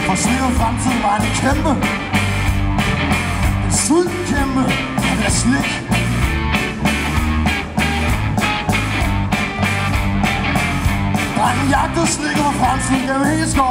For slik og fremtiden var en kæmpe. En sulten kæmpe af deres slik. Drengen jagtede slik og fremtiden gennem hele skoven.